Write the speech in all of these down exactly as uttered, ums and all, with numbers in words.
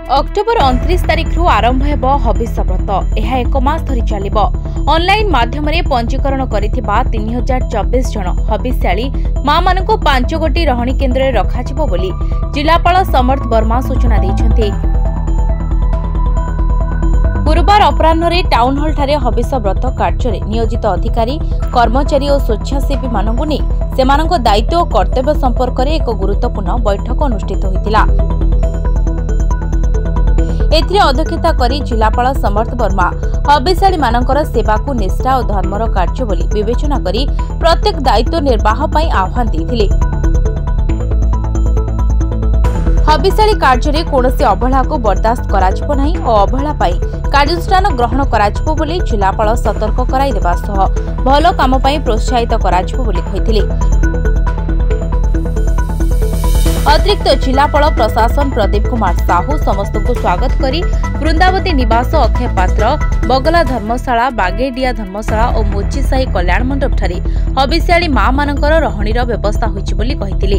October उनतीस तारिख रु आरंभ हेब हबिष व्रत। यह एक मास धरी चलिब। ऑनलाइन माध्यम रे पंजीकरण करिथिबा तीन हजार चौबीस जन हबिष्याली मां मानकु पांच गोटी रहणी केन्द्र रे रखाजिबो बोली जिलापाल समर्थ वर्मा सूचना दैछन्ति। गुरुवार अपराह्न टाउन हॉल ठारे हबिष व्रत कार्य नियोजित अधिकारी कर्मचारी और स्वेच्छासेवी मानकु नै सेमानक दायित्व और कर्तव्य संपर्क में एक गुरुत्वपूर्ण बैठक अनुष्ठित होइतिला। एथिरे अध्यक्षता करी जिलापाल समर्थ वर्मा हबिष्याली मानकर सेवा को निष्ठा और धर्मर कार्य बोली विवेचना करी प्रत्येक दायित्व निर्वाह पई आह्वान दैथिले। हबिष्याली कार्य कौनसी अवहेला को बर्दाश्त कराजिबो नाही और अवहेला पई कार्यानुष्ठान ग्रहण कराजिबो बोली जिलापाल सतर्क कराई देबा सह भल काम पई प्रोत्साहित कराजिबो बोली कहिथिले। अतिरिक्त जिलापाल प्रशासन प्रदीप कुमार साहू समस्त को स्वागत करी वृंदावती निवास अक्षय पात्र बगला धर्मशाला बागेडिया धर्मशाला और मोचीसाही कल्याण मंडप ठारे हबिष्याली मां मानकर रहणीर व्यवस्था होइछि बोली कहिथिले।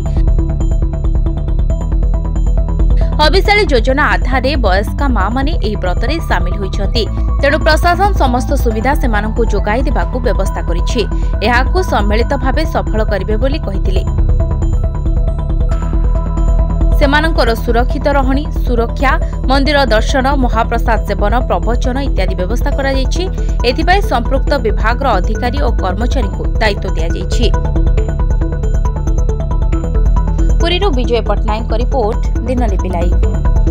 हबिष्याली योजना आधार वयस्का मां माने एही व्रतरे सामिल होइछन्ति। तेणु प्रशासन समस्त सुविधा सेमानंकु जोगाई देबाकू व्यवस्था करिछि। एहाकू सम्मिलित भावे सफल करिवे बोली कहिथिले। सेमानंकर सुरक्षित रहणी सुरक्षा मंदिर दर्शन महाप्रसाद सेवन प्रवचन इत्यादि व्यवस्था करा जायछि। एथिपाई संपृक्त विभाग अधिकारी और कर्मचारी को दायित्व दिया जायछि। पुरीरू विजय पटनायक रिपोर्ट दिनलिपि लाइव।